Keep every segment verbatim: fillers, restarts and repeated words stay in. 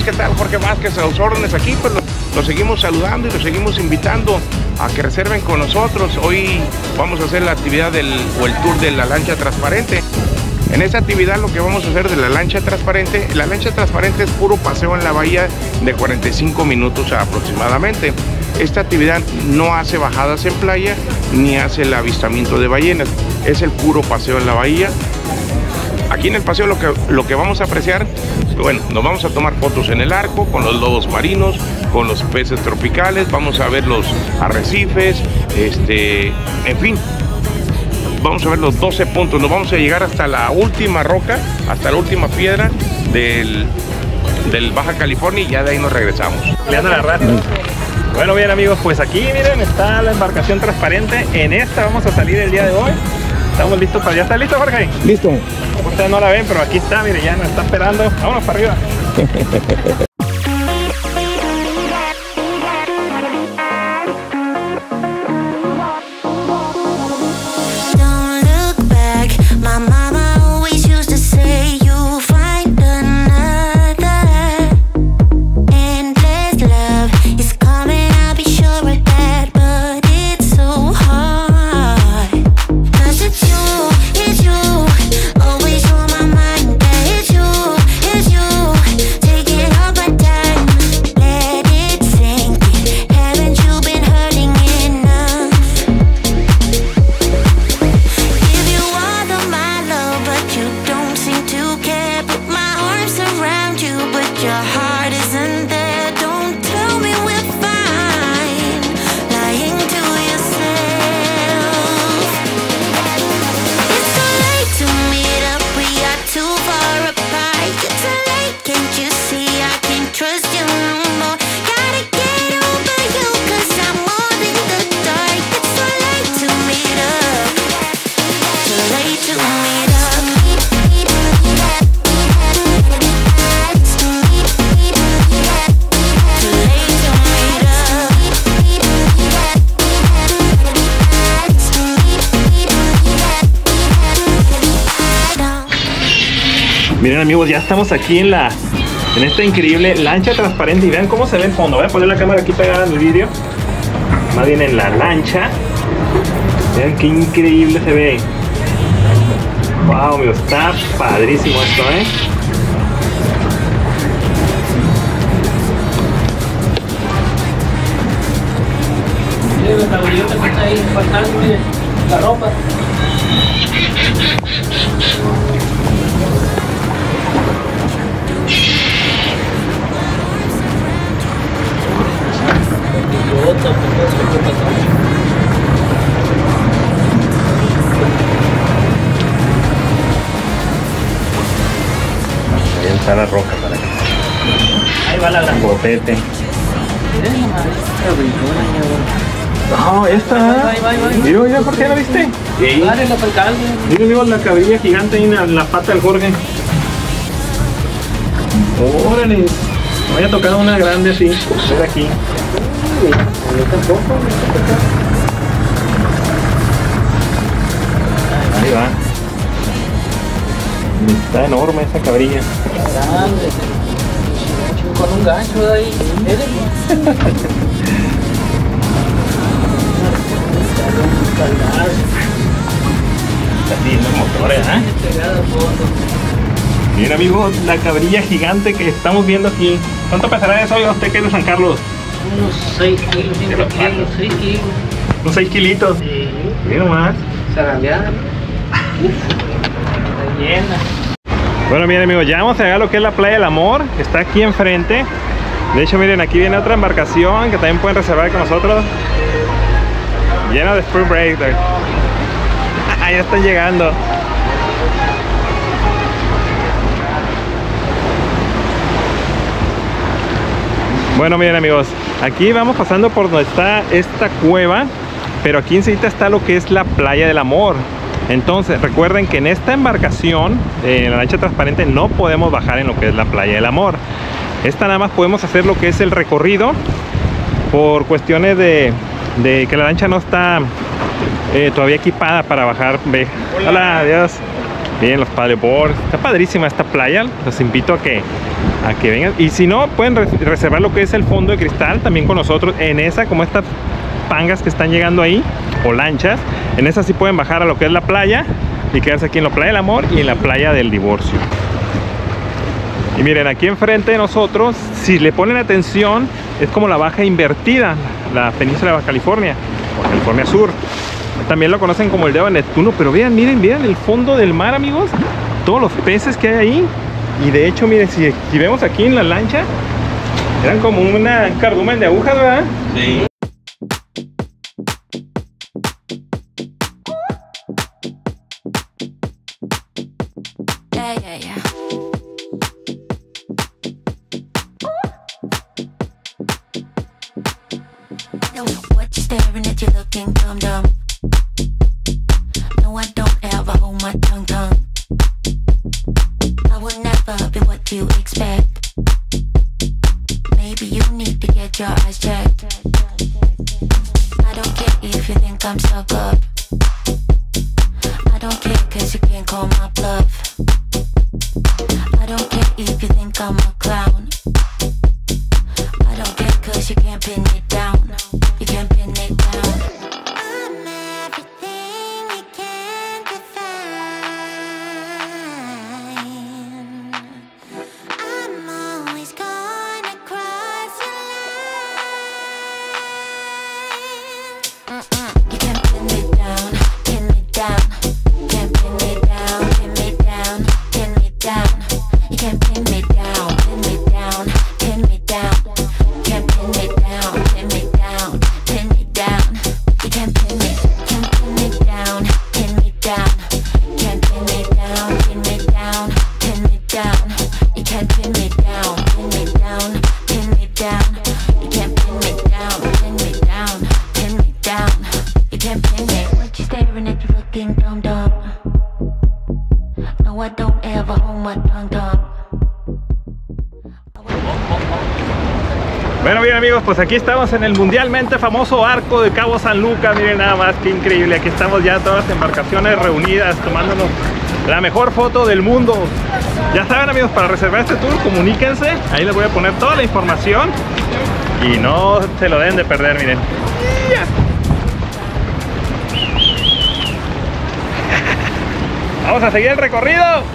¿qué tal? Jorge Vázquez, a los órdenes aquí, pues los seguimos saludando y los seguimos invitando a que reserven con nosotros. Hoy vamos a hacer la actividad del, o el tour de la lancha transparente. En esta actividad lo que vamos a hacer de la lancha transparente, la lancha transparente es puro paseo en la bahía de cuarenta y cinco minutos aproximadamente. Esta actividad no hace bajadas en playa ni hace el avistamiento de ballenas, es el puro paseo en la bahía. Aquí en el paseo lo que, lo que vamos a apreciar, bueno, nos vamos a tomar fotos en el arco con los lobos marinos, con los peces tropicales, vamos a ver los arrecifes, este, en fin, vamos a ver los doce puntos, nos vamos a llegar hasta la última roca, hasta la última piedra del, del Baja California y ya de ahí nos regresamos. Leandro la rata. Bueno, bien amigos, pues aquí miren, está la embarcación transparente. En esta vamos a salir el día de hoy. Estamos listos para... ¿Ya está listo, Jorge? Listo. Ustedes no la ven, pero aquí está, miren, ya nos está esperando. Vámonos para arriba. Miren amigos, ya estamos aquí en la en esta increíble lancha transparente y vean cómo se ve el fondo. Voy a poner la cámara aquí pegada en el vídeo, más bien en la lancha. Vean qué increíble se ve. Wow, amigos, está padrísimo esto, eh. Miren la cabellota que está ahí faltando, miren, la ropa. Ahí está la roca para acá. Ahí va la gran botete. Miren nomás, esta brincona ahí ahora. No, esta. Ahí va, ahí va, ahí va. Mira, mira, ¿por qué la viste? Sí. Dale la falcalde. Miren amigos, la cabrilla gigante ahí en la, en la pata del Jorge. Órale. Me voy a tocar una grande así. Ver aquí. Yo tampoco, Ahí va. Está enorme esa cabrilla. grande. Con un gancho de ahí. Está haciendo motores, ¿eh? Miren amigos, la cabrilla gigante que estamos viendo aquí. ¿Cuánto pesará eso, oiga usted que es de San Carlos? Unos seis kilos, cinco kilos, seis kilos. Unos seis kilitos. Sí. Miren más. Zarandeada. Está llena. Bueno, miren amigos, ya vamos a llegar a lo que es la Playa del Amor. Está aquí enfrente. De hecho, miren, aquí viene otra embarcación que también pueden reservar con nosotros. Llena de Spring Break. Ya están llegando. Bueno, miren amigos, aquí vamos pasando por donde está esta cueva, pero aquí enseguida está lo que es la Playa del Amor. Entonces recuerden que en esta embarcación, en la lancha transparente, no podemos bajar en lo que es la Playa del Amor. Esta nada más podemos hacer lo que es el recorrido por cuestiones de, de que la lancha no está eh, todavía equipada para bajar. Ve. Hola, adiós. Miren los paddleboards. Está padrísima esta playa. Los invito a que, a que vengan. Y si no, pueden re reservar lo que es el fondo de cristal también con nosotros. En esa, como estas pangas que están llegando ahí, o lanchas, en esa sí pueden bajar a lo que es la playa y quedarse aquí en la playa del amor y en la playa del divorcio. Y miren, aquí enfrente de nosotros, si le ponen atención, es como la baja invertida, la península de Baja California, o California Sur. También lo conocen como el dedo de Neptuno, pero vean, miren, miren el fondo del mar, amigos. Todos los peces que hay ahí. Y de hecho, miren, si, si vemos aquí en la lancha, eran como una un cardumen de agujas, ¿verdad? Sí. Yeah, yeah, yeah. No, what you staring at, you looking dumb dumb. No, I don't ever hold my tongue tongue. I will never be what you expect. Maybe you need to get your eyes checked. I don't care if you think I'm stuck up. I don't care cause you can't call my bluff. I don't care if you think I'm a clown. I don't care cause you can't pin it down. You can't pin it down. I'm everything you can't define. I'm always gonna cross your line. Mm-mm. You can't pin me down, pin me down. Can't pin me down, pin me down, pin me down. You can't pin me down, pin me down, pin me down. Can't pin me down, pin me down, pin me down. You can't pin me, can't pin me down, pin me down. Can't pin me down, pin me down, pin me down. You can't pin me down, pin me down, pin me down. You can't pin me down, pin me down, pin me down. You can't pin me. What you staring at, you looking dumb dumb. No, I don't ever hold my tongue tongue. Bueno, bien amigos, pues aquí estamos en el mundialmente famoso arco de Cabo San Lucas. Miren nada más, qué increíble. Aquí estamos ya todas las embarcaciones reunidas, tomándonos la mejor foto del mundo. Ya saben amigos, para reservar este tour, comuníquense. Ahí les voy a poner toda la información. Y no se lo deben de perder, miren. Vamos a seguir el recorrido.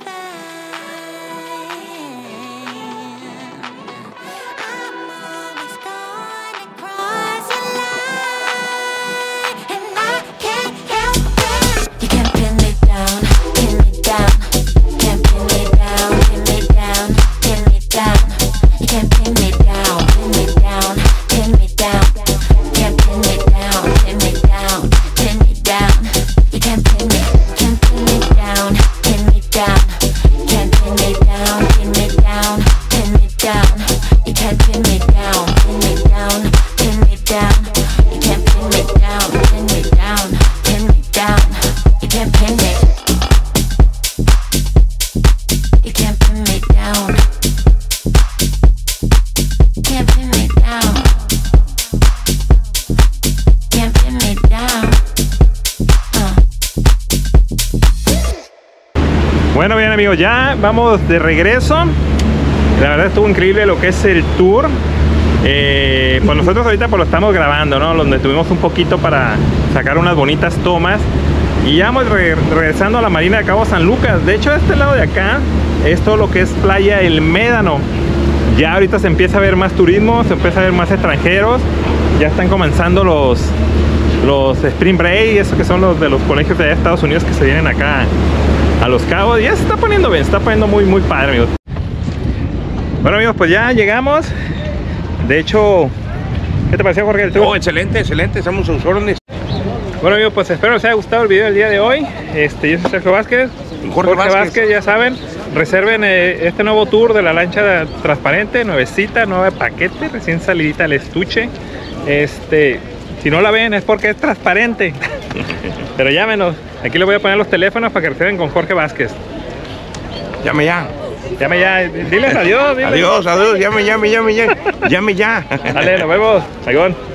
Bueno, bien amigos, ya vamos de regreso. La verdad estuvo increíble lo que es el tour. Eh, pues nosotros ahorita pues lo estamos grabando, ¿no? Donde tuvimos un poquito para sacar unas bonitas tomas. Y ya vamos re regresando a la marina de Cabo San Lucas. De hecho, este lado de acá es todo lo que es Playa El Médano. Ya ahorita se empieza a ver más turismo, se empieza a ver más extranjeros. Ya están comenzando los, los Spring Break, esos que son los de los colegios de Estados Unidos que se vienen acá a Los Cabos. Ya se está poniendo bien, se está poniendo muy muy padre, amigos. Bueno amigos, pues ya llegamos. De hecho, ¿qué te pareció, Jorge? Oh, excelente, excelente, estamos a sus órdenes. Bueno amigos, pues espero les haya gustado el video del día de hoy. Este, yo soy Sergio Vázquez. Jorge, Jorge Vázquez. Vázquez, ya saben, reserven eh, este nuevo tour de la lancha transparente, nuevecita, nueva paquete, recién salidita al estuche. Este, si no la ven es porque es transparente. Pero llámenos, aquí les voy a poner los teléfonos para que reserven con Jorge Vázquez. Llame ya. Llame ya, diles adiós. Diles. Adiós, adiós, llame, llame, llame ya. Llame ya. Dale, nos vemos. Saigón.